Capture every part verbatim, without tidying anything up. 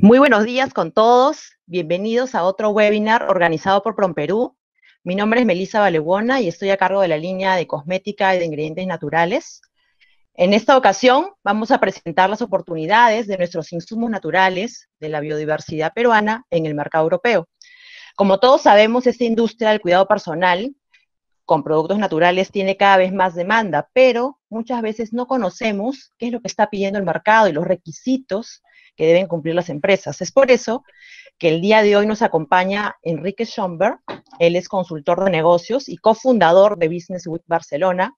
Muy buenos días con todos. Bienvenidos a otro webinar organizado por PromPerú. Mi nombre es Melissa Valebuona y estoy a cargo de la línea de cosmética y de ingredientes naturales. En esta ocasión vamos a presentar las oportunidades de nuestros insumos naturales de la biodiversidad peruana en el mercado europeo. Como todos sabemos, esta industria del cuidado personal con productos naturales tiene cada vez más demanda, pero muchas veces no conocemos qué es lo que está pidiendo el mercado y los requisitos que deben cumplir las empresas. Es por eso que el día de hoy nos acompaña Enrique Schomberg. Él es consultor de negocios y cofundador de Business Week Barcelona.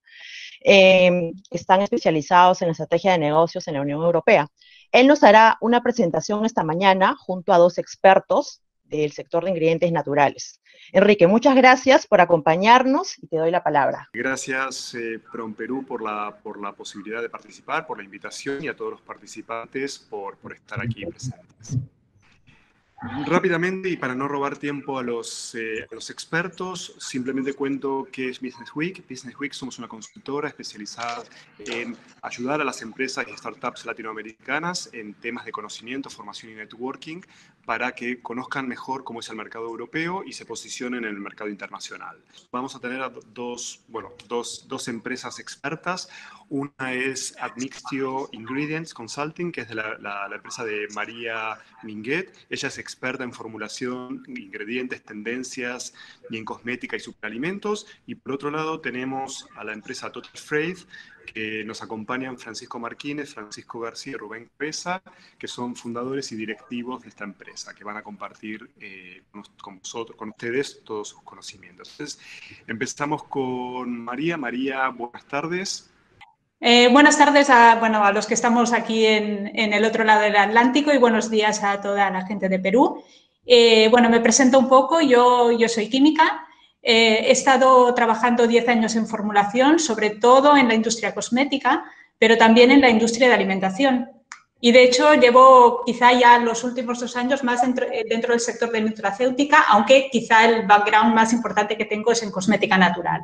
Eh, están especializados en la estrategia de negocios en la Unión Europea. Él nos hará una presentación esta mañana junto a dos expertos del sector de ingredientes naturales. Enrique, muchas gracias por acompañarnos y te doy la palabra. Gracias, eh, PromPerú, por la, por la posibilidad de participar, por la invitación y a todos los participantes por, por estar aquí presentes. Rápidamente, y para no robar tiempo a los, eh, a los expertos, simplemente cuento qué es Business Week. Business Week somos una consultora especializada en ayudar a las empresas y startups latinoamericanas en temas de conocimiento, formación y networking para que conozcan mejor cómo es el mercado europeo y se posicionen en el mercado internacional. Vamos a tener a dos, bueno, dos, dos empresas expertas. Una es Admixtio Ingredients Consulting, que es de la, la, la empresa de María Minguet. Ella es experta en formulación, ingredientes, tendencias y en cosmética y superalimentos. Y por otro lado tenemos a la empresa Total Freight, que nos acompañan Francisco Marquínez, Francisco García y Rubén Pesa, que son fundadores y directivos de esta empresa, que van a compartir eh, con, con, vosotros, con ustedes todos sus conocimientos. Entonces, empezamos con María. María, buenas tardes. Eh, buenas tardes a, bueno, a los que estamos aquí en, en el otro lado del Atlántico y buenos días a toda la gente de Perú. Eh, bueno, me presento un poco. Yo, yo soy química. Eh, he estado trabajando diez años en formulación, sobre todo en la industria cosmética, pero también en la industria de alimentación. Y, de hecho, llevo quizá ya los últimos dos años más dentro, dentro del sector de nutracéutica, aunque quizá el background más importante que tengo es en cosmética natural.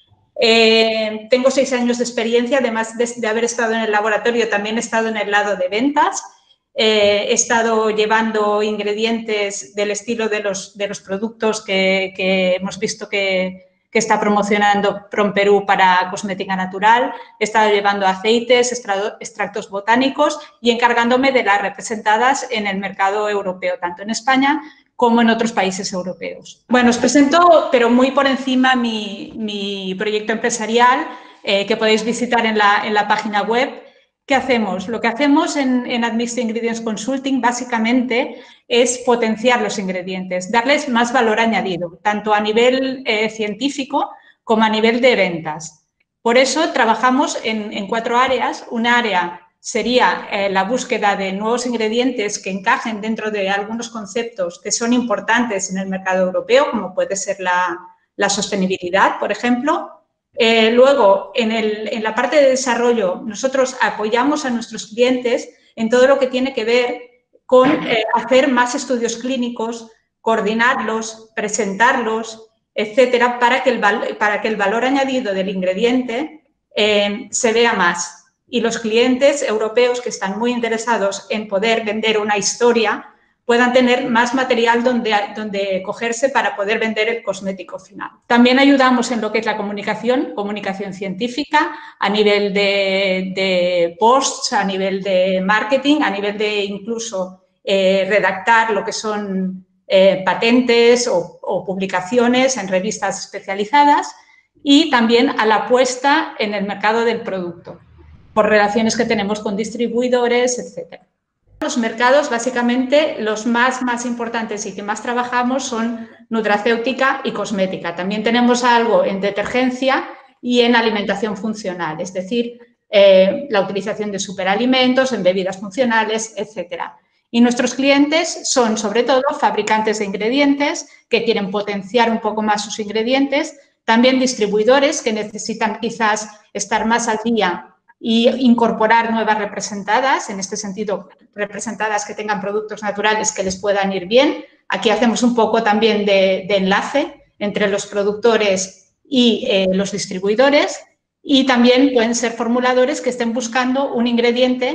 Eh, tengo seis años de experiencia, además de, de haber estado en el laboratorio, también he estado en el lado de ventas. Eh, he estado llevando ingredientes del estilo de los, de los productos que, que hemos visto que, que está promocionando PromPerú para cosmética natural. He estado llevando aceites, extractos botánicos y encargándome de las representadas en el mercado europeo, tanto en España como en otros países europeos. Bueno, os presento, pero muy por encima, mi, mi proyecto empresarial, eh, que podéis visitar en la, en la página web. ¿Qué hacemos? Lo que hacemos en, en Admixtio Ingredients Consulting básicamente es potenciar los ingredientes, darles más valor añadido, tanto a nivel eh, científico como a nivel de ventas. Por eso trabajamos en, en cuatro áreas. Una área sería eh, la búsqueda de nuevos ingredientes que encajen dentro de algunos conceptos que son importantes en el mercado europeo, como puede ser la, la sostenibilidad, por ejemplo. Eh, luego, en, el, en la parte de desarrollo, nosotros apoyamos a nuestros clientes en todo lo que tiene que ver con eh, hacer más estudios clínicos, coordinarlos, presentarlos, etcétera, para que el, para que el valor añadido del ingrediente eh, se vea más. Y los clientes europeos que están muy interesados en poder vender una historia puedan tener más material donde, donde cogerse para poder vender el cosmético final. También ayudamos en lo que es la comunicación, comunicación científica, a nivel de, de posts, a nivel de marketing, a nivel de incluso eh, redactar lo que son eh, patentes o, o publicaciones en revistas especializadas, y también a la puesta en el mercado del producto, por relaciones que tenemos con distribuidores, etcétera. Los mercados, básicamente, los más, más importantes y que más trabajamos son nutracéutica y cosmética. También tenemos algo en detergencia y en alimentación funcional, es decir, eh, la utilización de superalimentos, en bebidas funcionales, etcétera. Y nuestros clientes son, sobre todo, fabricantes de ingredientes que quieren potenciar un poco más sus ingredientes, también distribuidores que necesitan quizás estar más al día y incorporar nuevas representadas, en este sentido, representadas que tengan productos naturales que les puedan ir bien. Aquí hacemos un poco también de, de enlace entre los productores y eh, los distribuidores, y también pueden ser formuladores que estén buscando un ingrediente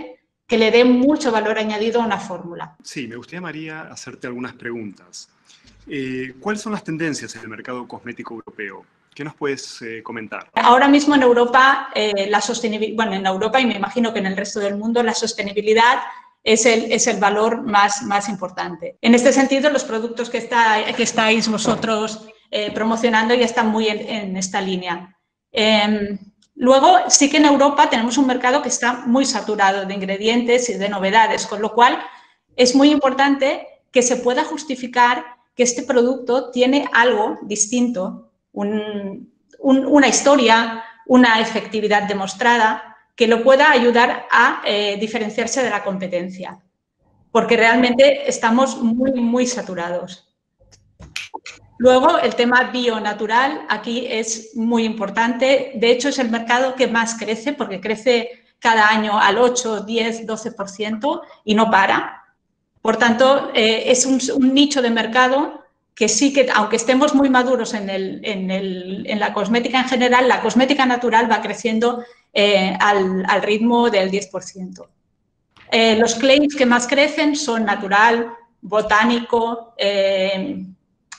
que le dé mucho valor añadido a una fórmula. Sí, me gustaría, María, hacerte algunas preguntas. Eh, ¿Cuáles son las tendencias en el mercado cosmético europeo? ¿Qué nos puedes eh, comentar? Ahora mismo en Europa, eh, la sostenibilidad, bueno, en Europa y me imagino que en el resto del mundo, la sostenibilidad es el, es el valor más, más importante. En este sentido, los productos que, está, que estáis vosotros eh, promocionando ya están muy en, en esta línea. Eh, luego, sí que en Europa tenemos un mercado que está muy saturado de ingredientes y de novedades, con lo cual es muy importante que se pueda justificar que este producto tiene algo distinto, un, un, una historia, una efectividad demostrada, que lo pueda ayudar a eh, diferenciarse de la competencia, porque realmente estamos muy, muy saturados. Luego, el tema bio-natural aquí es muy importante. De hecho, es el mercado que más crece, porque crece cada año al ocho, diez, doce por ciento y no para. Por tanto, eh, es un, un nicho de mercado que sí que, aunque estemos muy maduros en, el, en, el, en la cosmética en general, la cosmética natural va creciendo eh, al, al ritmo del diez por ciento. Eh, los claims que más crecen son natural, botánico, eh,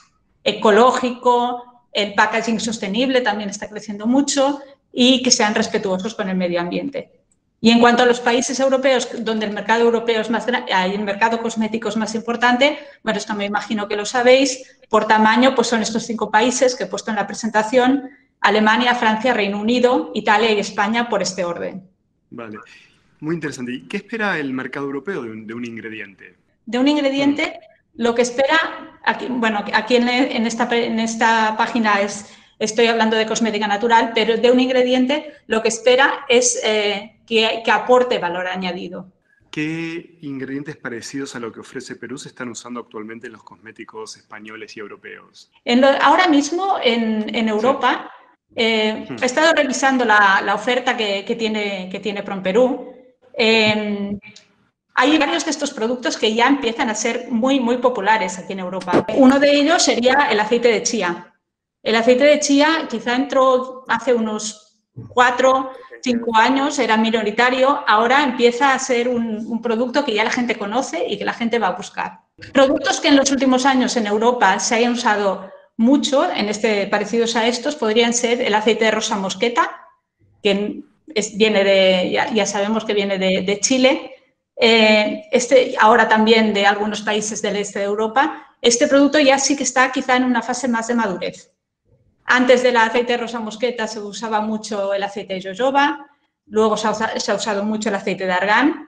ecológico, el packaging sostenible también está creciendo mucho y que sean respetuosos con el medio ambiente. Y en cuanto a los países europeos, donde el mercado europeo es más grande, el mercado cosmético es más importante, bueno, esto me imagino que lo sabéis, por tamaño, pues son estos cinco países que he puesto en la presentación: Alemania, Francia, Reino Unido, Italia y España, por este orden. Vale, muy interesante. ¿Y qué espera el mercado europeo de un, de un ingrediente? De un ingrediente, lo que espera, aquí, bueno, aquí en, en, esta, en esta página es... Estoy hablando de cosmética natural, pero de un ingrediente lo que espera es eh, que, que aporte valor añadido. ¿Qué ingredientes parecidos a lo que ofrece Perú se están usando actualmente en los cosméticos españoles y europeos? En lo, ahora mismo en, en Europa, sí. eh, hmm. he estado revisando la, la oferta que, que, tiene, que tiene PromPerú. Eh, Hay varios de estos productos que ya empiezan a ser muy, muy populares aquí en Europa. Uno de ellos sería el aceite de chía. El aceite de chía quizá entró hace unos cuatro, cinco años, era minoritario, ahora empieza a ser un, un producto que ya la gente conoce y que la gente va a buscar. Productos que en los últimos años en Europa se hayan usado mucho, en este, parecidos a estos, podrían ser el aceite de rosa mosqueta, que es, viene de, ya, ya sabemos que viene de, de Chile, eh, este, ahora también de algunos países del este de Europa. Este producto ya sí que está quizá en una fase más de madurez. Antes del aceite de rosa mosqueta se usaba mucho el aceite de jojoba, luego se ha, se ha usado mucho el aceite de argán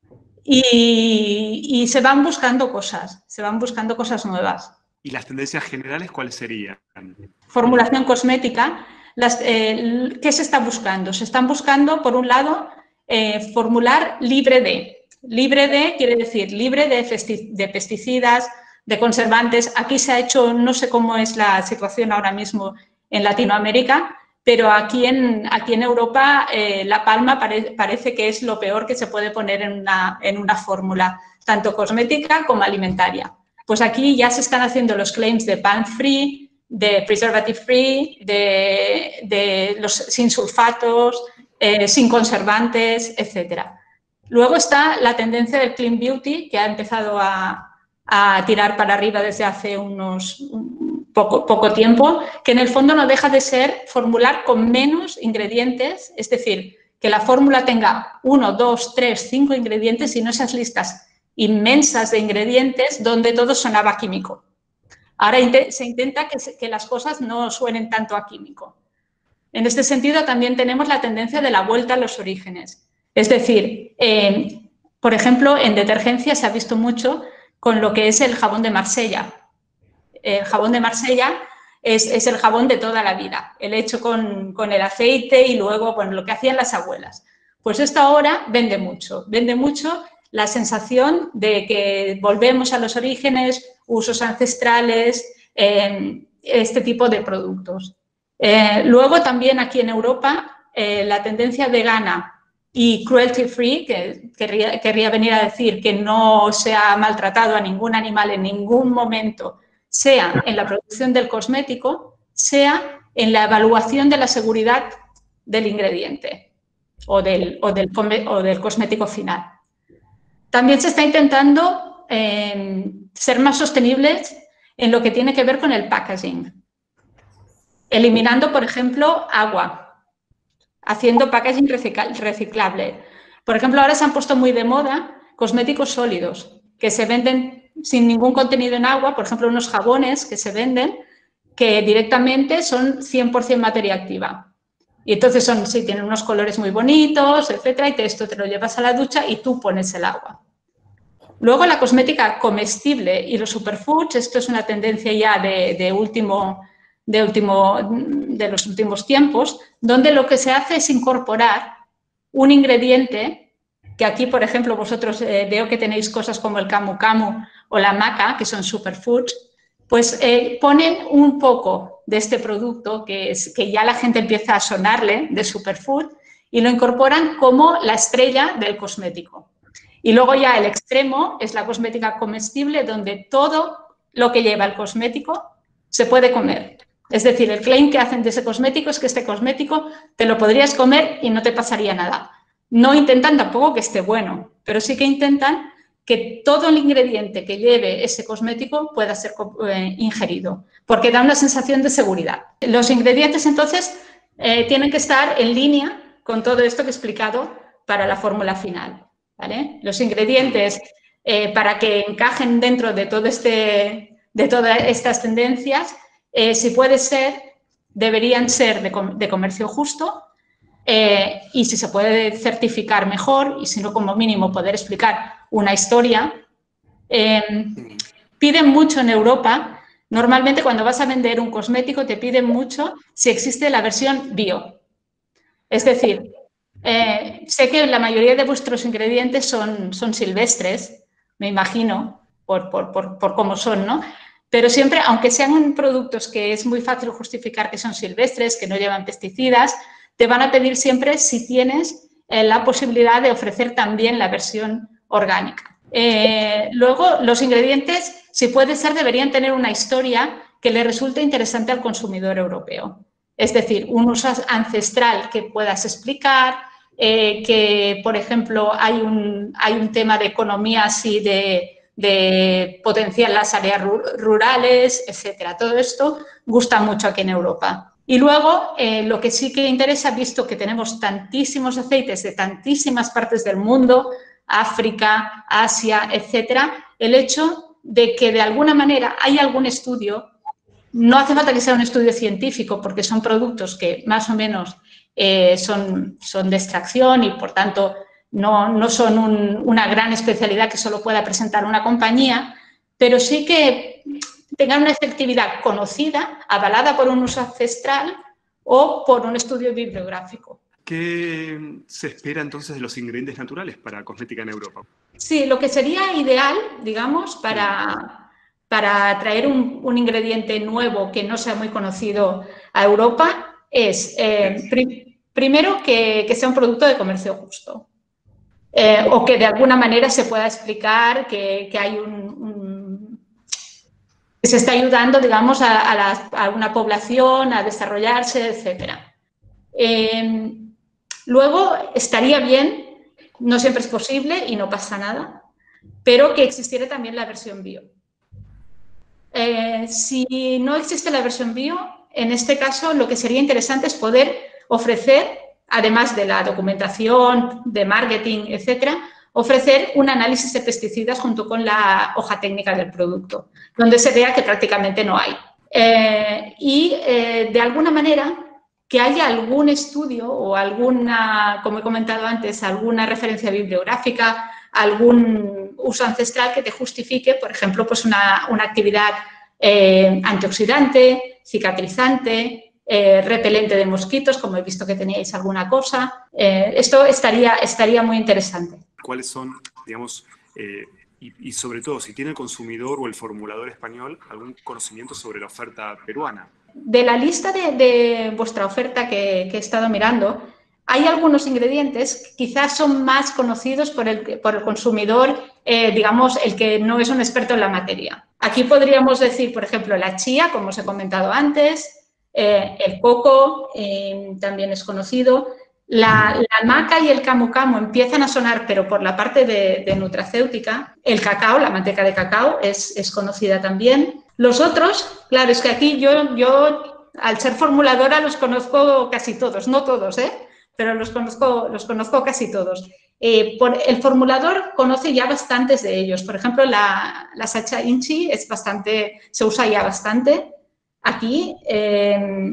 y, y se van buscando cosas, se van buscando cosas nuevas. ¿Y las tendencias generales cuáles serían? Formulación cosmética. Las, eh, ¿Qué se está buscando? Se están buscando, por un lado, eh, formular libre de. Libre de quiere decir libre de, de pesticidas, de conservantes. Aquí se ha hecho, no sé cómo es la situación ahora mismo en Latinoamérica, pero aquí en, aquí en Europa eh, la palma pare, parece que es lo peor que se puede poner en una, en una fórmula, tanto cosmética como alimentaria. Pues aquí ya se están haciendo los claims de palm free, de preservative free, de, de los sin sulfatos, eh, sin conservantes, etcétera. Luego está la tendencia del clean beauty, que ha empezado a, a tirar para arriba desde hace unos un poco, poco tiempo, que en el fondo no deja de ser formular con menos ingredientes, es decir, que la fórmula tenga uno, dos, tres, cinco ingredientes y no esas listas inmensas de ingredientes donde todo sonaba químico. Ahora se intenta que, se, que las cosas no suenen tanto a químico. En este sentido, también tenemos la tendencia de la vuelta a los orígenes. Es decir, eh, por ejemplo, en detergencia se ha visto mucho con lo que es el jabón de Marsella. El jabón de Marsella es, es el jabón de toda la vida, el hecho con, con el aceite y luego, bueno, lo que hacían las abuelas. Pues esto ahora vende mucho, vende mucho la sensación de que volvemos a los orígenes, usos ancestrales, eh, este tipo de productos. Eh, luego también aquí en Europa eh, la tendencia vegana y cruelty free, que querría, querría venir a decir que no se ha maltratado a ningún animal en ningún momento, sea en la producción del cosmético, sea en la evaluación de la seguridad del ingrediente o del, o del, o del cosmético final. También se está intentando eh, ser más sostenibles en lo que tiene que ver con el packaging, eliminando, por ejemplo, agua, haciendo packaging reciclable. Por ejemplo, ahora se han puesto muy de moda cosméticos sólidos, que se venden sin ningún contenido en agua, por ejemplo, unos jabones que se venden que directamente son cien por cien materia activa. Y entonces son, sí, tienen unos colores muy bonitos, etcétera, y te, esto te lo llevas a la ducha y tú pones el agua. Luego la cosmética comestible y los superfoods, esto es una tendencia ya de, de, último, de, último, de los últimos tiempos, donde lo que se hace es incorporar un ingrediente, que aquí, por ejemplo, vosotros eh, veo que tenéis cosas como el camu camu o la maca, que son superfoods, pues eh, ponen un poco de este producto que, es, que ya la gente empieza a sonarle de superfood y lo incorporan como la estrella del cosmético. Y luego ya el extremo es la cosmética comestible, donde todo lo que lleva el cosmético se puede comer. Es decir, el claim que hacen de ese cosmético es que este cosmético te lo podrías comer y no te pasaría nada. No intentan tampoco que esté bueno, pero sí que intentan que todo el ingrediente que lleve ese cosmético pueda ser eh, ingerido, porque da una sensación de seguridad. Los ingredientes, entonces, eh, tienen que estar en línea con todo esto que he explicado para la fórmula final, ¿vale? Los ingredientes, eh, para que encajen dentro de, todo este, de todas estas tendencias, eh, si puede ser, deberían ser de, de comercio justo, Eh, y si se puede certificar mejor, y si no, como mínimo, poder explicar una historia. Eh, piden mucho en Europa, normalmente cuando vas a vender un cosmético te piden mucho si existe la versión bio. Es decir, eh, sé que la mayoría de vuestros ingredientes son, son silvestres, me imagino, por, por, por, por cómo son, ¿no? Pero siempre, aunque sean productos que es muy fácil justificar que son silvestres, que no llevan pesticidas, te van a pedir siempre si tienes eh, la posibilidad de ofrecer también la versión orgánica. Eh, luego, los ingredientes, si puede ser, deberían tener una historia que le resulte interesante al consumidor europeo. Es decir, un uso ancestral que puedas explicar, eh, que, por ejemplo, hay un, hay un tema de economía así de, de potenciar las áreas rurales, etcétera. Todo esto gusta mucho aquí en Europa. Y luego, eh, lo que sí que interesa, visto que tenemos tantísimos aceites de tantísimas partes del mundo, África, Asia, etcétera, el hecho de que de alguna manera hay algún estudio, no hace falta que sea un estudio científico, porque son productos que más o menos eh, son, son de extracción y, por tanto, no, no son un, una gran especialidad que solo pueda presentar una compañía, pero sí que tengan una efectividad conocida, avalada por un uso ancestral o por un estudio bibliográfico. ¿Qué se espera entonces de los ingredientes naturales para cosmética en Europa? Sí, lo que sería ideal, digamos, para, para traer un, un ingrediente nuevo que no sea muy conocido a Europa es, eh, pri, primero, que, que sea un producto de comercio justo. Eh, o que de alguna manera se pueda explicar que, que hay un, un que se está ayudando, digamos, a, a, la, a una población a desarrollarse, etcétera. Eh, luego, estaría bien, no siempre es posible y no pasa nada, pero que existiera también la versión bio. Eh, si no existe la versión bio, en este caso lo que sería interesante es poder ofrecer, además de la documentación, de marketing, etcétera, ofrecer un análisis de pesticidas junto con la hoja técnica del producto, donde se vea que prácticamente no hay. Eh, y, eh, de alguna manera, que haya algún estudio o alguna, como he comentado antes, alguna referencia bibliográfica, algún uso ancestral que te justifique, por ejemplo, pues una, una actividad eh, antioxidante, cicatrizante, Eh, repelente de mosquitos, como he visto que teníais alguna cosa. Eh, esto estaría, estaría muy interesante. ¿Cuáles son, digamos, eh, y, y sobre todo, si tiene el consumidor o el formulador español algún conocimiento sobre la oferta peruana? De la lista de, de vuestra oferta que, que he estado mirando, hay algunos ingredientes que quizás son más conocidos por el, por el consumidor, eh, digamos, el que no es un experto en la materia. Aquí podríamos decir, por ejemplo, la chía, como os he comentado antes. Eh, el coco eh, también es conocido. La, la maca y el camu camu empiezan a sonar, pero por la parte de, de nutracéutica. El cacao, la manteca de cacao, es, es conocida también. Los otros, claro, es que aquí yo, yo, al ser formuladora, los conozco casi todos, no todos, ¿eh? Pero los conozco, los conozco casi todos. Eh, por, el formulador conoce ya bastantes de ellos. Por ejemplo, la, la Sacha Inchi es bastante, se usa ya bastante. Aquí, eh,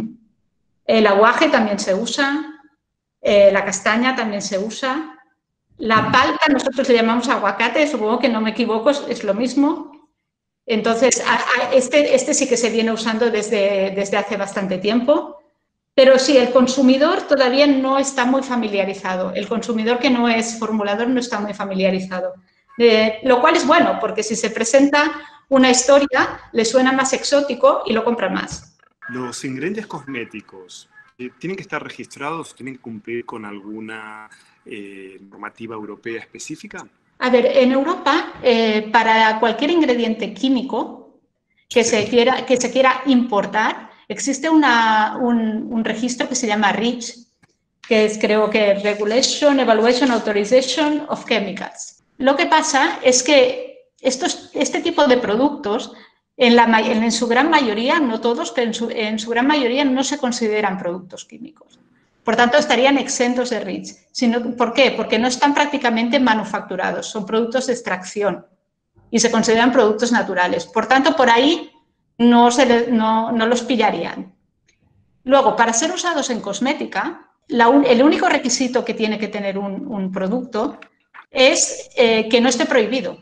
el aguaje también se usa. Eh, la castaña también se usa. La palta, nosotros le llamamos aguacate, supongo que no me equivoco, es, es lo mismo. Entonces, a, a este, este sí que se viene usando desde, desde hace bastante tiempo. Pero sí, el consumidor todavía no está muy familiarizado. El consumidor que no es formulador no está muy familiarizado. Eh, lo cual es bueno, porque si se presenta una historia, le suena más exótico y lo compra más. Los ingredientes cosméticos, ¿tienen que estar registrados, tienen que cumplir con alguna eh, normativa europea específica? A ver, en Europa, eh, para cualquier ingrediente químico que se quiera, que se quiera importar, existe una, un, un registro que se llama REACH, que es creo que Regulation, Evaluation, Authorization of Chemicals. Lo que pasa es que estos, este tipo de productos, En, la, en su gran mayoría, no todos, pero en su, en su gran mayoría no se consideran productos químicos. Por tanto, estarían exentos de REACH. Sino, ¿por qué? Porque no están prácticamente manufacturados, son productos de extracción y se consideran productos naturales. Por tanto, por ahí no, se le, no, no los pillarían. Luego, para ser usados en cosmética, la, el único requisito que tiene que tener un, un producto es eh, que no esté prohibido.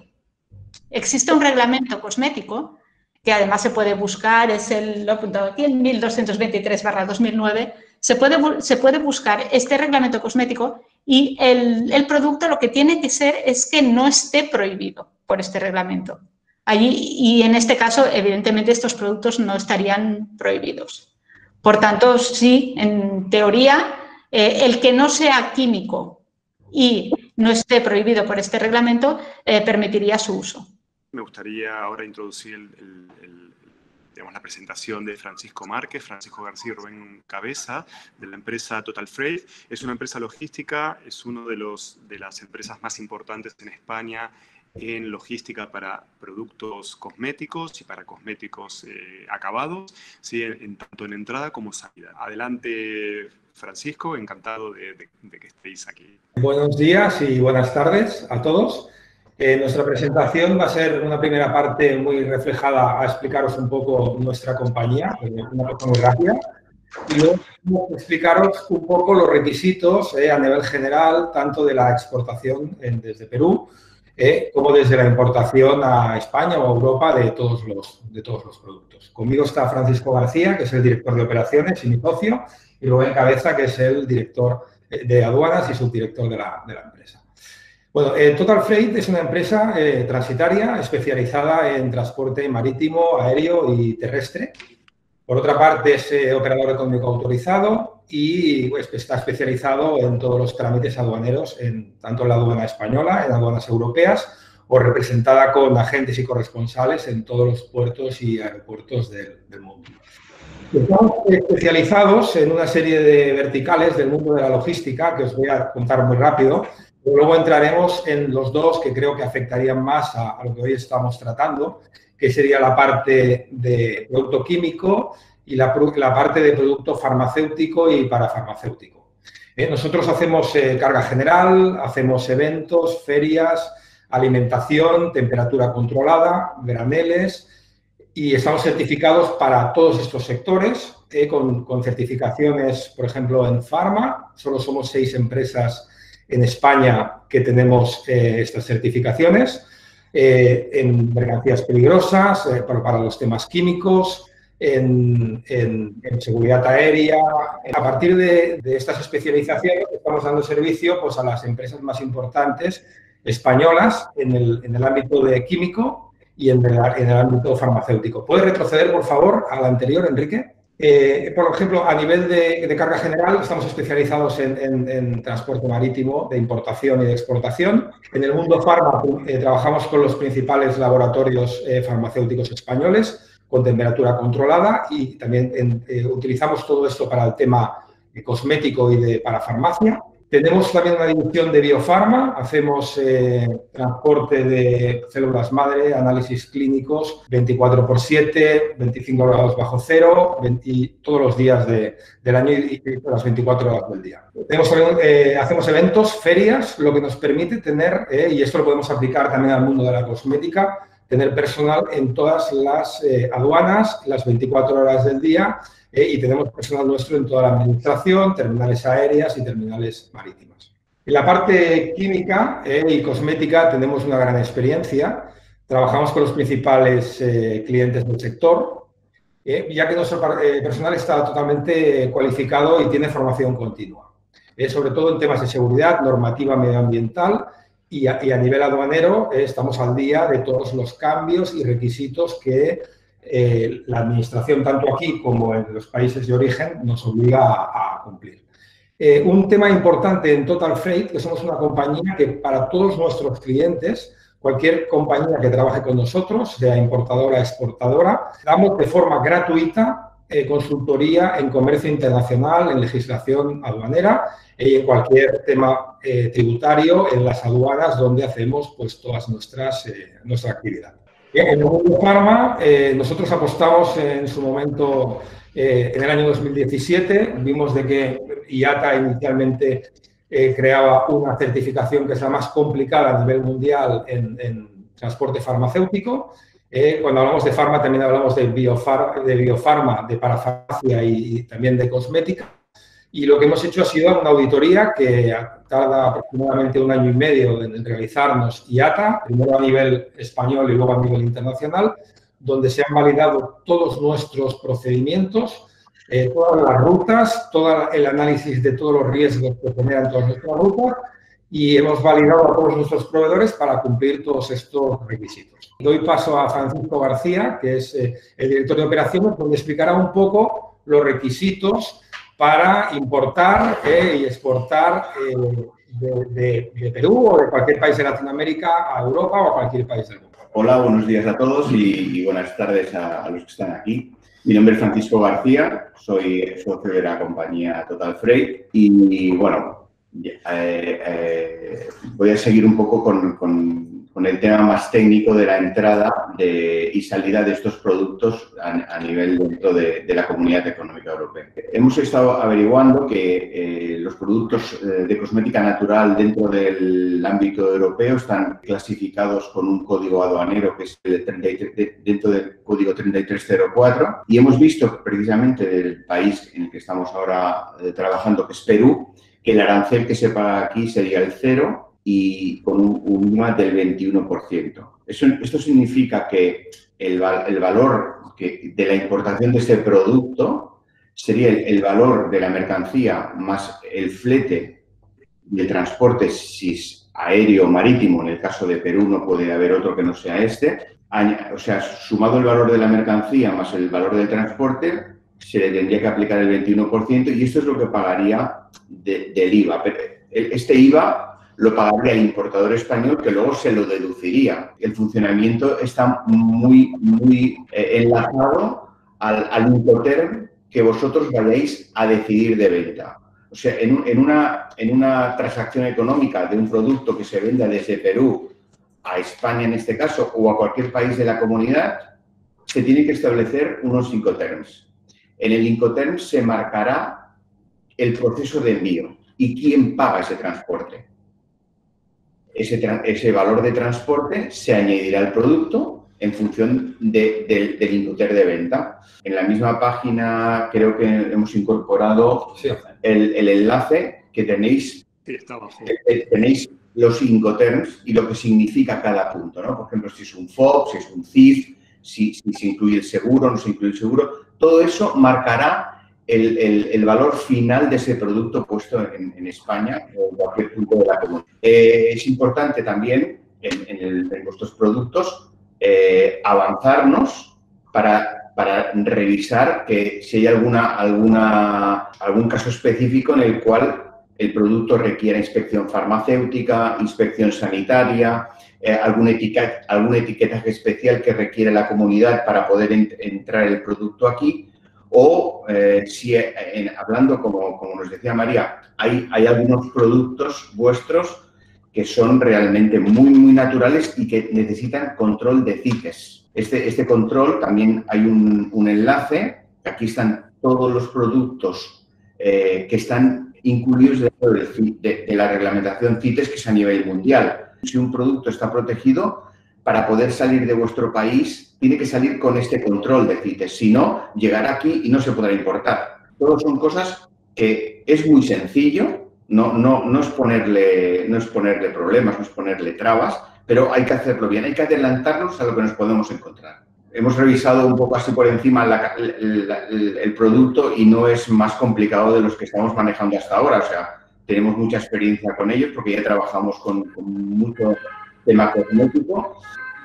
Existe un reglamento cosmético que además se puede buscar, es el, lo he apuntado aquí, el mil doscientos veintitrés barra dos mil nueve, se puede, se puede buscar este reglamento cosmético y el, el producto lo que tiene que ser es que no esté prohibido por este reglamento. Allí, y en este caso, evidentemente, estos productos no estarían prohibidos. Por tanto, sí, en teoría, eh, el que no sea químico y no esté prohibido por este reglamento, eh, permitiría su uso. Me gustaría ahora introducir el, el, el, digamos, la presentación de Francisco Márquez, Francisco García y Rubén Cabeza, de la empresa Total Freight. Es una empresa logística, es una de, los, de las empresas más importantes en España en logística para productos cosméticos y para cosméticos eh, acabados, ¿sí? en, en, tanto en entrada como salida. Adelante, Francisco, encantado de, de, de que estéis aquí. Buenos días y buenas tardes a todos. Eh, nuestra presentación va a ser una primera parte muy reflejada a explicaros un poco nuestra compañía, una cosa muy rápida, y luego vamos a explicaros un poco los requisitos eh, a nivel general, tanto de la exportación en, desde Perú, eh, como desde la importación a España o a Europa de todos, los, de todos los productos. Conmigo está Francisco García, que es el director de operaciones y mi socio, y Rubén Cabeza, que es el director de aduanas y subdirector de la, de la empresa. Bueno, eh, Total Freight es una empresa eh, transitaria especializada en transporte marítimo, aéreo y terrestre. Por otra parte, es eh, operador económico autorizado y pues, está especializado en todos los trámites aduaneros, en, tanto en la aduana española, en aduanas europeas, o representada con agentes y corresponsales en todos los puertos y aeropuertos del, del mundo. Estamos especializados en una serie de verticales del mundo de la logística, que os voy a contar muy rápido. Luego entraremos en los dos que creo que afectarían más a, a lo que hoy estamos tratando, que sería la parte de producto químico y la, la parte de producto farmacéutico y parafarmacéutico. Eh, nosotros hacemos eh, carga general, hacemos eventos, ferias, alimentación, temperatura controlada, graneles, y estamos certificados para todos estos sectores eh, con, con certificaciones, por ejemplo, en farma. Solo somos seis empresas en España que tenemos eh, estas certificaciones, eh, en mercancías peligrosas, eh, para, para los temas químicos, en, en, en seguridad aérea. A partir de, de estas especializaciones estamos dando servicio pues, a las empresas más importantes españolas en el, en el ámbito de químico y en el, en el ámbito farmacéutico. ¿Puedes retroceder, por favor, al anterior, Enrique? Eh, por ejemplo, a nivel de, de carga general, estamos especializados en, en, en transporte marítimo, de importación y de exportación. En el mundo farma eh, trabajamos con los principales laboratorios eh, farmacéuticos españoles con temperatura controlada y también en, eh, utilizamos todo esto para el tema eh, cosmético y de, para farmacia. Tenemos también una división de biofarma, hacemos eh, transporte de células madre, análisis clínicos veinticuatro por siete, veinticinco grados bajo cero, veinte, todos los días de, del año y, y las veinticuatro horas del día. Tenemos, eh, hacemos eventos, ferias, lo que nos permite tener, eh, y esto lo podemos aplicar también al mundo de la cosmética, tener personal en todas las eh, aduanas, las veinticuatro horas del día, eh, y tenemos personal nuestro en toda la administración, terminales aéreas y terminales marítimas. En la parte química eh, y cosmética tenemos una gran experiencia. Trabajamos con los principales eh, clientes del sector, eh, ya que nuestro eh, personal está totalmente cualificado y tiene formación continua, eh, sobre todo en temas de seguridad, normativa medioambiental. Y a, y a nivel aduanero eh, estamos al día de todos los cambios y requisitos que eh, la administración, tanto aquí como en los países de origen, nos obliga a, a cumplir. Eh, un tema importante en Total Freight, que somos una compañía que para todos nuestros clientes, cualquier compañía que trabaje con nosotros, sea importadora o exportadora, damos de forma gratuita Eh, consultoría en comercio internacional, en legislación aduanera y en cualquier tema eh, tributario en las aduanas donde hacemos pues todas nuestras eh, nuestra actividad. En el mundo de farma, eh, nosotros apostamos en su momento, eh, en el año dos mil diecisiete, vimos de que I A T A inicialmente eh, creaba una certificación que es la más complicada a nivel mundial en, en transporte farmacéutico. Eh, cuando hablamos de farma también hablamos de, biofar, de biofarma, de parafarmacia y, y también de cosmética. Y lo que hemos hecho ha sido una auditoría que tarda aproximadamente un año y medio en realizarnos I A T A, primero a nivel español y luego a nivel internacional, donde se han validado todos nuestros procedimientos, eh, todas las rutas, todo el análisis de todos los riesgos que generan todas nuestras rutas, y hemos validado a todos nuestros proveedores para cumplir todos estos requisitos. Doy paso a Francisco García, que es eh, el director de operaciones, donde explicará un poco los requisitos para importar eh, y exportar eh, de, de, de Perú o de cualquier país de Latinoamérica a Europa o a cualquier país del mundo. Hola, buenos días a todos y, y buenas tardes a, a los que están aquí. Mi nombre es Francisco García, soy socio de la compañía Total Freight y, bueno, Eh, eh, voy a seguir un poco con, con, con el tema más técnico de la entrada de, y salida de estos productos a, a nivel dentro de, de la Comunidad Económica Europea. Hemos estado averiguando que eh, los productos de cosmética natural dentro del ámbito europeo están clasificados con un código aduanero que es el treinta y tres, de, dentro del código treinta y tres cero cuatro, y hemos visto precisamente del país en el que estamos ahora eh, trabajando, que es Perú, que el arancel que se paga aquí sería el cero y con un, un I V A del veintiuno por ciento. Eso, esto significa que el, el valor que, de la importación de este producto sería el, el valor de la mercancía más el flete de transporte, si es aéreo o marítimo, en el caso de Perú no puede haber otro que no sea este. O sea, sumado el valor de la mercancía más el valor del transporte, se le tendría que aplicar el veintiuno por ciento y esto es lo que pagaría de, del I V A. Pero este I V A lo pagaría el importador español, que luego se lo deduciría. El funcionamiento está muy, muy eh, enlazado al, al Incoterm que vosotros vayáis a decidir de venta. O sea, en, en, una, en una transacción económica de un producto que se venda desde Perú a España, en este caso, o a cualquier país de la comunidad, se tiene que establecer unos Incoterms. En el Incoterm se marcará el proceso de envío y quién paga ese transporte. Ese, ese valor de transporte se añadirá al producto en función de, de, del Incoterm de venta. En la misma página creo que hemos incorporado sí. el, el enlace que tenéis. Sí, está abajo. Tenéis los Incoterms y lo que significa cada punto, ¿no? Por ejemplo, si es un F O B, si es un C I F, si, si se incluye el seguro, no se incluye el seguro. Todo eso marcará el, el, el valor final de ese producto puesto en, en España o en cualquier punto de la comunidad. Eh, es importante también en, en, el, en vuestros productos eh, avanzarnos para, para revisar que si hay alguna, alguna, algún caso específico en el cual el producto requiera inspección farmacéutica, inspección sanitaria, eh, algún, etiquet, algún etiquetaje especial que requiere la comunidad para poder ent entrar el producto aquí, o eh, si en, hablando, como, como nos decía María, hay, hay algunos productos vuestros que son realmente muy, muy naturales y que necesitan control de CITES. Este, este control, también hay un, un enlace, aquí están todos los productos eh, que están incluidos dentro de, de, de la reglamentación CITES, que es a nivel mundial. Si un producto está protegido, para poder salir de vuestro país, tiene que salir con este control de CITES. Si no, llegará aquí y no se podrá importar. Todo son cosas que es muy sencillo, no, no, no, es ponerle, no es ponerle problemas, no es ponerle trabas, pero hay que hacerlo bien, hay que adelantarnos a lo que nos podemos encontrar. Hemos revisado un poco así por encima la, la, el, el producto y no es más complicado de los que estamos manejando hasta ahora. O sea, tenemos mucha experiencia con ellos porque ya trabajamos con, con mucho tema cosmético.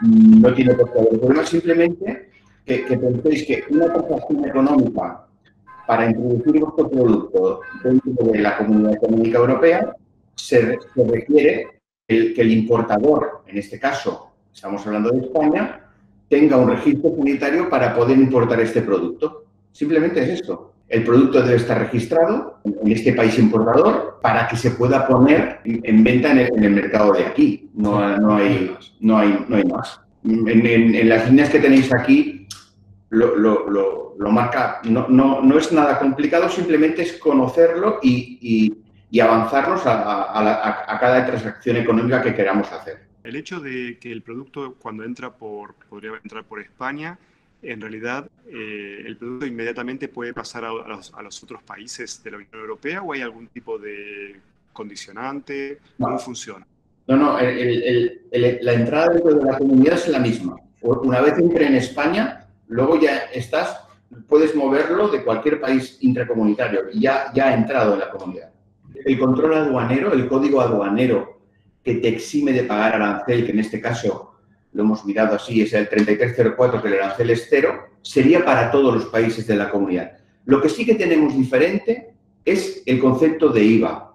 No tiene por qué haber problema, simplemente que, que penséis que una transacción económica para introducir vuestro producto dentro de la Comunidad Económica Europea se, se requiere el, que el importador, en este caso, estamos hablando de España, tenga un registro sanitario para poder importar este producto. Simplemente es esto. El producto debe estar registrado en este país importador para que se pueda poner en venta en el, en el mercado de aquí. No, no, hay, no, hay, no hay más. En, en, en las líneas que tenéis aquí lo, lo, lo, lo marca. No, no, no es nada complicado, simplemente es conocerlo y, y, y avanzarnos a, a, a, a cada transacción económica que queramos hacer. El hecho de que el producto, cuando entra por, podría entrar por España, en realidad eh, el producto inmediatamente puede pasar a, a, los, a los otros países de la Unión Europea, ¿o hay algún tipo de condicionante? ¿Cómo no. funciona? No, no, el, el, el, la entrada dentro de la comunidad es la misma. Una vez entre en España, luego ya estás, puedes moverlo de cualquier país intracomunitario y ya, ya ha entrado en la comunidad. El control aduanero, el código aduanero que te exime de pagar arancel, que en este caso lo hemos mirado así, es el treinta y tres cero cuatro, que el arancel es cero, sería para todos los países de la comunidad. Lo que sí que tenemos diferente es el concepto de I V A.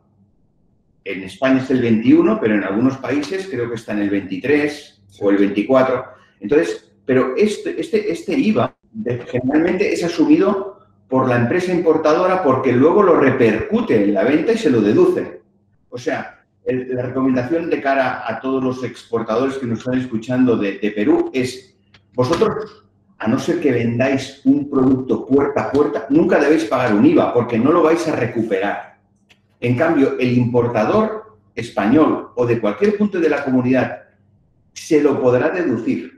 En España es el veintiuno, pero en algunos países creo que está en el veintitrés o el veinticuatro. Entonces, pero este, este, este I V A generalmente es asumido por la empresa importadora porque luego lo repercute en la venta y se lo deduce. O sea, el, la recomendación de cara a todos los exportadores que nos están escuchando de, de Perú es, vosotros, a no ser que vendáis un producto puerta a puerta, nunca debéis pagar un I V A porque no lo vais a recuperar. En cambio, el importador español o de cualquier punto de la comunidad se lo podrá deducir.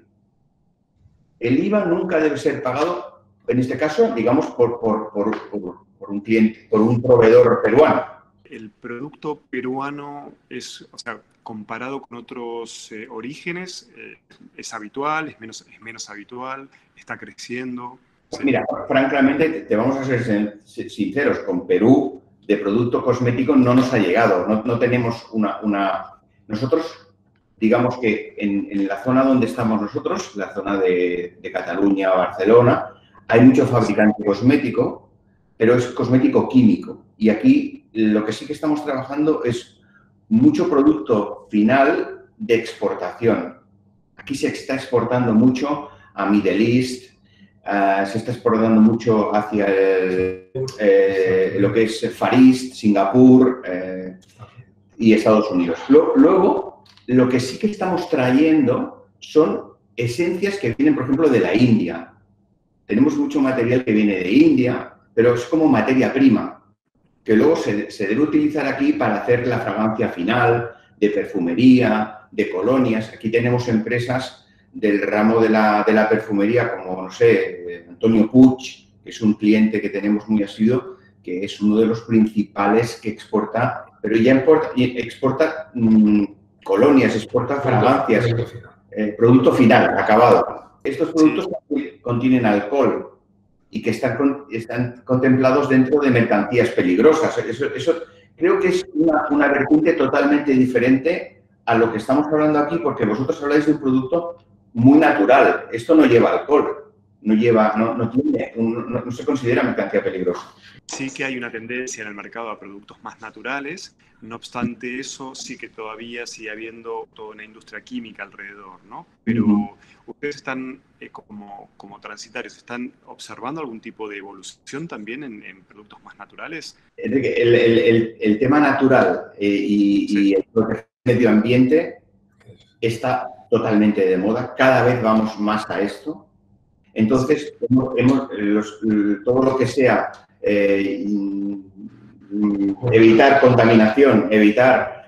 El I V A nunca debe ser pagado, en este caso, digamos, por, por, por, por, por un cliente, por un proveedor peruano. El producto peruano es, o sea, comparado con otros eh, orígenes, eh, ¿es habitual, es menos, es menos habitual, está creciendo? ¿Sí? Mira, francamente, te vamos a ser sinceros, con Perú de producto cosmético no nos ha llegado, no, no tenemos una, una... Nosotros, digamos que en, en la zona donde estamos nosotros, la zona de, de Cataluña, Barcelona, hay mucho fabricante cosmético, pero es cosmético químico. Y aquí lo que sí que estamos trabajando es mucho producto final de exportación. Aquí se está exportando mucho a Middle East, uh, se está exportando mucho hacia el, eh, lo que es Far East, Singapur eh, y Estados Unidos. Luego, lo que sí que estamos trayendo son esencias que vienen, por ejemplo, de la India. Tenemos mucho material que viene de India, pero es como materia prima, que luego se, se debe utilizar aquí para hacer la fragancia final, de perfumería, de colonias. Aquí tenemos empresas del ramo de la, de la perfumería, como, no sé, Antonio Puig, que es un cliente que tenemos muy asiduo, que es uno de los principales que exporta, pero ya importa, exporta mmm, colonias, exporta fragancias, eh, producto final, acabado. Estos productos sí contienen alcohol y que están, con, están contemplados dentro de mercancías peligrosas. Eso, eso creo que es una, una vertiente totalmente diferente a lo que estamos hablando aquí, porque vosotros habláis de un producto muy natural. Esto no lleva alcohol. no lleva, no, no, tiene, un, no, no se considera mercancía peligrosa. Sí que hay una tendencia en el mercado a productos más naturales, no obstante eso sí que todavía sigue habiendo toda una industria química alrededor, ¿no? Pero uh-huh. ustedes están, eh, como, como transitarios, ¿están observando algún tipo de evolución también en, en productos más naturales? Enrique, el, el, el, el tema natural eh, y, sí. y el medio ambiente está totalmente de moda, cada vez vamos más a esto. Entonces, hemos, hemos, los, todo lo que sea eh, evitar contaminación, evitar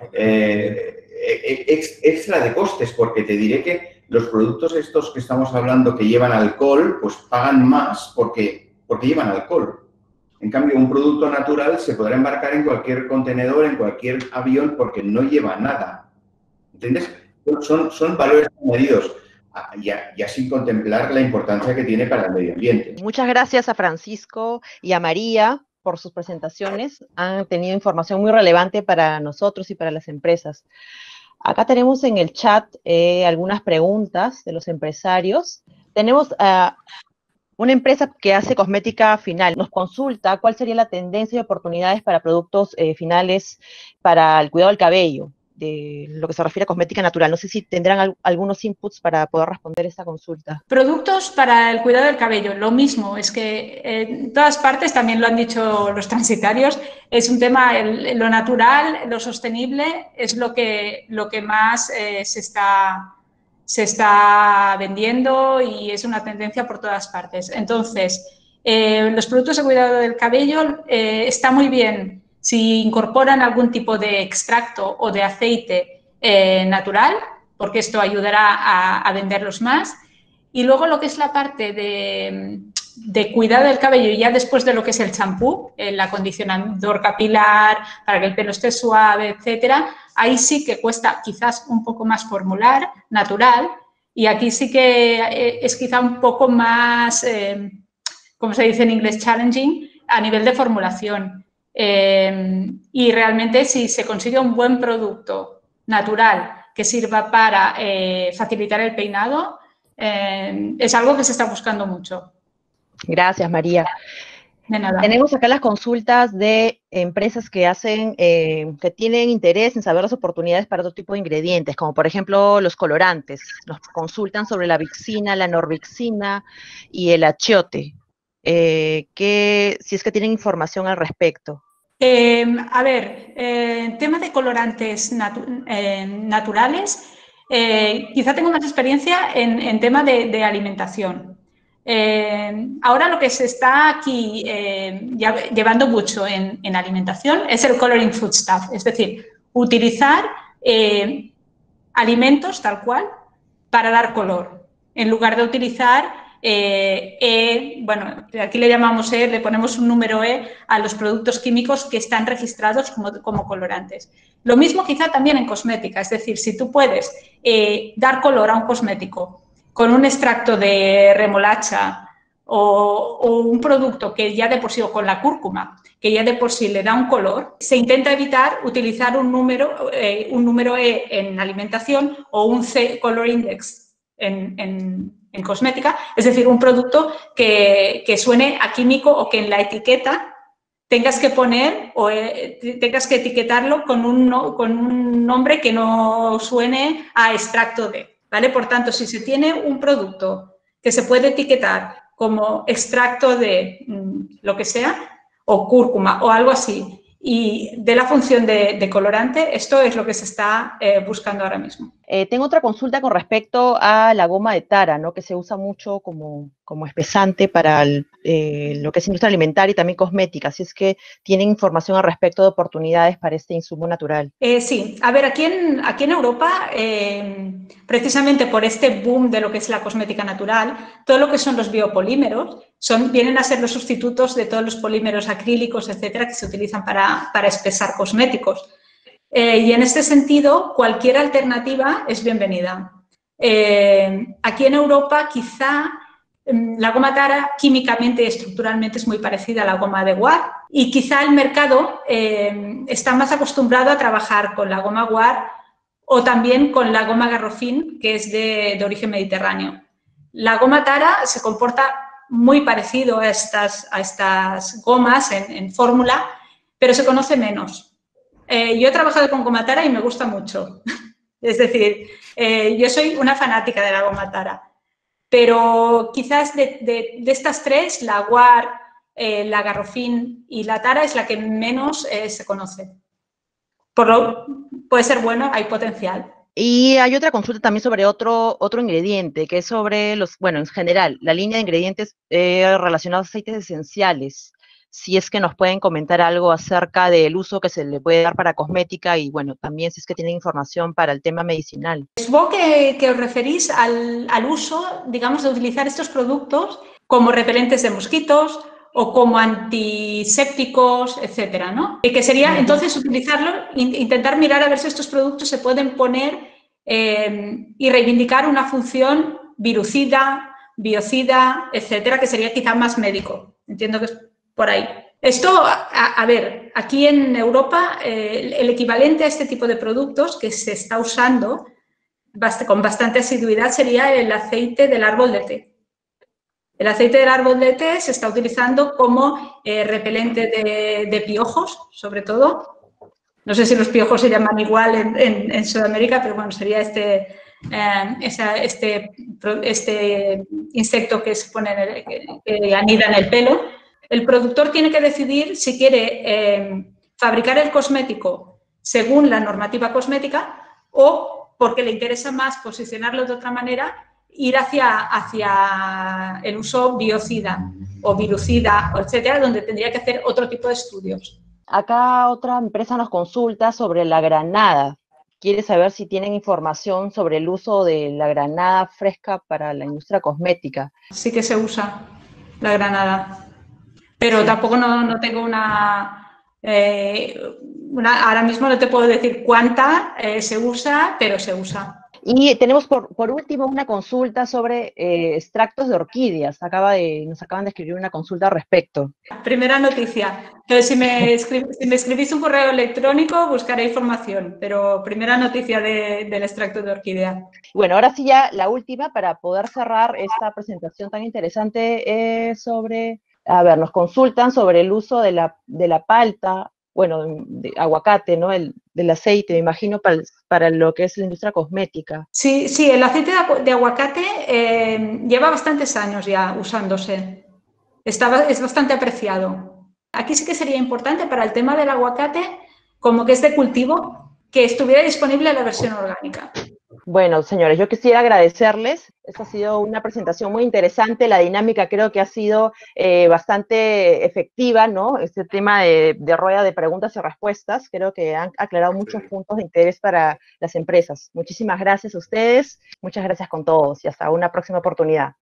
eh, ex, extra de costes, porque te diré que los productos estos que estamos hablando que llevan alcohol, pues pagan más porque, porque llevan alcohol. En cambio, un producto natural se podrá embarcar en cualquier contenedor, en cualquier avión, porque no lleva nada. ¿Entiendes? Son, son valores añadidos. Ya, ya sin contemplar la importancia que tiene para el medio ambiente. Muchas gracias a Francisco y a María por sus presentaciones. Han tenido información muy relevante para nosotros y para las empresas. Acá tenemos en el chat eh, algunas preguntas de los empresarios. Tenemos uh, una empresa que hace cosmética final. Nos consulta cuál sería la tendencia y oportunidades para productos eh, finales para el cuidado del cabello, de lo que se refiere a cosmética natural. No sé si tendrán al, algunos inputs para poder responder esta consulta. Productos para el cuidado del cabello, lo mismo, es que en todas partes, también lo han dicho los transitarios, es un tema, el, lo natural, lo sostenible, es lo que, lo que más eh, se, está, se está vendiendo y es una tendencia por todas partes. Entonces, eh, los productos de cuidado del cabello eh, está muy bien si incorporan algún tipo de extracto o de aceite eh, natural, porque esto ayudará a, a venderlos más. Y luego lo que es la parte de, de cuidado del cabello, ya después de lo que es el champú, el acondicionador capilar, para que el pelo esté suave, etcétera, ahí sí que cuesta quizás un poco más formular, natural, y aquí sí que es quizá un poco más, eh, como se dice en inglés, challenging, a nivel de formulación. Eh, y realmente si se consigue un buen producto natural que sirva para eh, facilitar el peinado, eh, es algo que se está buscando mucho. Gracias, María. De nada. Tenemos acá las consultas de empresas que hacen, eh, que tienen interés en saber las oportunidades para otro tipo de ingredientes, como por ejemplo los colorantes. Nos consultan sobre la vixina, la norvixina y el achiote. Eh, que, si es que tienen información al respecto. Eh, a ver, eh, tema de colorantes natu eh, naturales, eh, quizá tengo más experiencia en, en tema de, de alimentación. Eh, ahora lo que se está aquí eh, llevando mucho en, en alimentación es el coloring foodstuff, es decir, utilizar eh, alimentos tal cual para dar color, en lugar de utilizar Eh, E, bueno, aquí le llamamos E, le ponemos un número E a los productos químicos que están registrados como, como colorantes. Lo mismo quizá también en cosmética, es decir, si tú puedes eh, dar color a un cosmético con un extracto de remolacha o, o un producto que ya de por sí, o con la cúrcuma, que ya de por sí le da un color, se intenta evitar utilizar un número, eh, un número E en alimentación o un C color index en, en en cosmética, es decir, un producto que, que suene a químico o que en la etiqueta tengas que poner o eh, tengas que etiquetarlo con un, no, con un nombre que no suene a extracto de, ¿vale? Por tanto, si se tiene un producto que se puede etiquetar como extracto de mmm, lo que sea, o cúrcuma o algo así, y de la función de, de colorante, esto es lo que se está eh, buscando ahora mismo. Eh, tengo otra consulta con respecto a la goma de tara, ¿no? Que se usa mucho como, como espesante para el, eh, lo que es industria alimentaria y también cosmética. Así es que tienen información al respecto de oportunidades para este insumo natural. Eh, sí, a ver, aquí en, aquí en Europa, eh, precisamente por este boom de lo que es la cosmética natural, todo lo que son los biopolímeros son, vienen a ser los sustitutos de todos los polímeros acrílicos, etcétera, que se utilizan para, para espesar cosméticos. Eh, y en este sentido, cualquier alternativa es bienvenida. Eh, aquí en Europa, quizá la goma tara químicamente y estructuralmente es muy parecida a la goma de guar y quizá el mercado eh, está más acostumbrado a trabajar con la goma guar o también con la goma garrofín, que es de, de origen mediterráneo. La goma tara se comporta muy parecido a estas, a estas gomas en, en fórmula, pero se conoce menos. Eh, yo he trabajado con goma Tara y me gusta mucho. Es decir, eh, yo soy una fanática de la goma Tara, pero quizás de, de, de estas tres, la Guar, eh, la Garrofin y la Tara es la que menos eh, se conoce. Por lo, puede ser bueno, hay potencial. Y hay otra consulta también sobre otro, otro ingrediente, que es sobre los, bueno, en general, la línea de ingredientes eh, relacionados a aceites esenciales. Si es que nos pueden comentar algo acerca del uso que se le puede dar para cosmética y, bueno, también si es que tienen información para el tema medicinal. Supongo que, que os referís al, al uso, digamos, de utilizar estos productos como repelentes de mosquitos o como antisépticos, etcétera, ¿no? Y que sería, entonces, utilizarlo, in, intentar mirar a ver si estos productos se pueden poner eh, y reivindicar una función virucida, biocida, etcétera, que sería quizá más médico. Entiendo que es por ahí. Esto, a, a ver, aquí en Europa, eh, el, el equivalente a este tipo de productos que se está usando bast- con bastante asiduidad sería el aceite del árbol de té. El aceite del árbol de té se está utilizando como eh, repelente de, de piojos, sobre todo. No sé si los piojos se llaman igual en, en, en Sudamérica, pero bueno, sería este, eh, esa, este, este insecto que se pone en el, que, que anida en el pelo. El productor tiene que decidir si quiere eh, fabricar el cosmético según la normativa cosmética o porque le interesa más posicionarlo de otra manera, ir hacia, hacia el uso biocida o virucida, etcétera, donde tendría que hacer otro tipo de estudios. Acá otra empresa nos consulta sobre la granada. Quiere saber si tienen información sobre el uso de la granada fresca para la industria cosmética. Sí que se usa la granada, pero Sí. tampoco no, no tengo una, eh, una... Ahora mismo no te puedo decir cuánta eh, se usa, pero se usa. Y tenemos por, por último una consulta sobre eh, extractos de orquídeas. Acaba de, nos acaban de escribir una consulta al respecto. Primera noticia. Entonces, si me, escrib, si me escribís un correo electrónico, buscaré información, pero primera noticia de, del extracto de orquídea. Bueno, ahora sí ya la última para poder cerrar esta presentación tan interesante eh, sobre, a ver, nos consultan sobre el uso de la, de la palta, bueno, de aguacate, ¿no? El, del aceite, me imagino, para, para lo que es la industria cosmética. Sí, sí, el aceite de aguacate eh, lleva bastantes años ya usándose. Está, es bastante apreciado. Aquí sí que sería importante para el tema del aguacate, como que es de cultivo, que estuviera disponible la versión orgánica. Bueno, señores, yo quisiera agradecerles. Esta ha sido una presentación muy interesante. La dinámica creo que ha sido eh, bastante efectiva, ¿no? Este tema de, de rueda de preguntas y respuestas, creo que han aclarado muchos puntos de interés para las empresas. Muchísimas gracias a ustedes, muchas gracias con todos y hasta una próxima oportunidad.